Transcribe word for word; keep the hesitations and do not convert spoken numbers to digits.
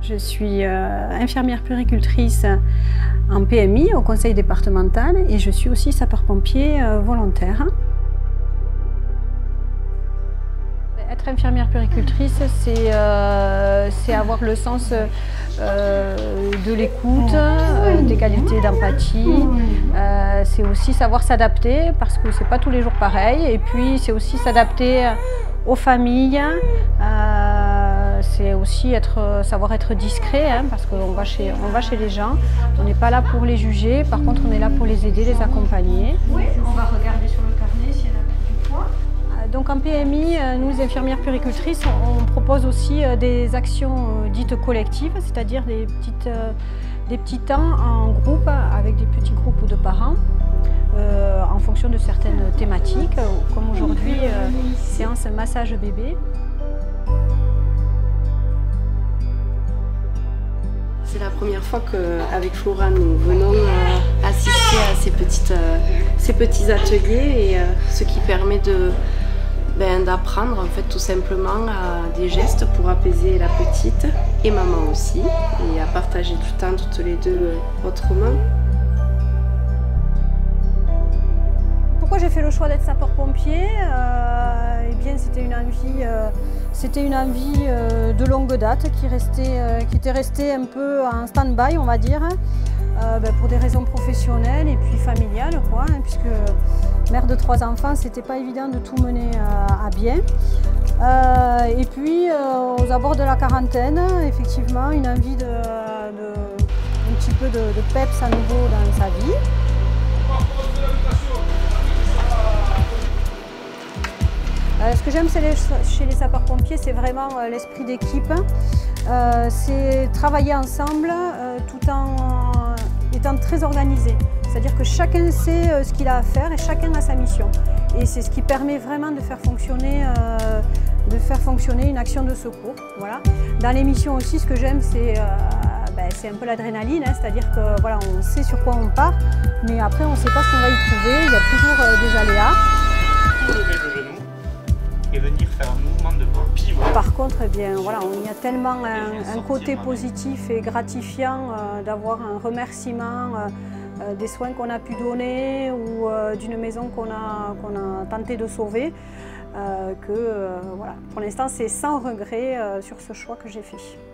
Je suis euh, infirmière puéricultrice en P M I au conseil départemental et je suis aussi sapeur-pompier euh, volontaire. Être infirmière puéricultrice, c'est euh, avoir le sens euh, de l'écoute, euh, des qualités d'empathie. Euh, c'est aussi savoir s'adapter parce que c'est pas tous les jours pareil. Et puis c'est aussi s'adapter aux familles. Euh, c'est aussi être, savoir être discret hein, parce qu'on va chez, on va chez les gens. On n'est pas là pour les juger. Par contre, on est là pour les aider, les accompagner. Oui, on va regarder sur le carnet si elle a pris du poids. Donc en P M I, nous les infirmières puéricultrices, on propose aussi des actions dites collectives, c'est-à-dire des, des petits temps en groupe avec des petits groupes de parents euh, en fonction de certaines thématiques, comme aujourd'hui, euh, séance massage bébé. C'est la première fois qu'avec Flora, nous venons euh, assister à ces, petites, euh, ces petits ateliers et euh, ce qui permet de Ben, d'apprendre en fait tout simplement à des gestes pour apaiser la petite et maman aussi et à partager du temps toutes les deux euh, autrement. Pourquoi j'ai fait le choix d'être sapeur-pompier euh, Eh bien c'était une envie, euh, c'était une envie euh, de longue date qui, restait, euh, qui était restée un peu en stand-by on va dire. Euh, ben, pour des raisons professionnelles et puis familiales quoi, hein, puisque mère de trois enfants, c'était pas évident de tout mener euh, à bien. Euh, et puis euh, aux abords de la quarantaine, effectivement, une envie de, de un petit peu de, de peps à nouveau dans sa vie. Euh, ce que j'aime chez les sapeurs-pompiers, c'est vraiment euh, l'esprit d'équipe. Euh, c'est travailler ensemble euh, tout en étant très organisé. C'est-à-dire que chacun sait euh, ce qu'il a à faire et chacun a sa mission. Et c'est ce qui permet vraiment de faire fonctionner, euh, de faire fonctionner une action de secours. Voilà. Dans les missions aussi, ce que j'aime, c'est euh, ben, un peu l'adrénaline, hein, c'est-à-dire que voilà, on sait sur quoi on part, mais après on ne sait pas ce qu'on va y trouver, il y a toujours euh, des aléas. Lever le genou et venir faire un mouvement de pivot. Par contre, eh bien, voilà, il y a tellement un, un côté positif et gratifiant euh, d'avoir un remerciement euh, euh, des soins qu'on a pu donner ou euh, d'une maison qu'on a, qu'on a tenté de sauver, euh, que euh, voilà, pour l'instant c'est sans regret euh, sur ce choix que j'ai fait.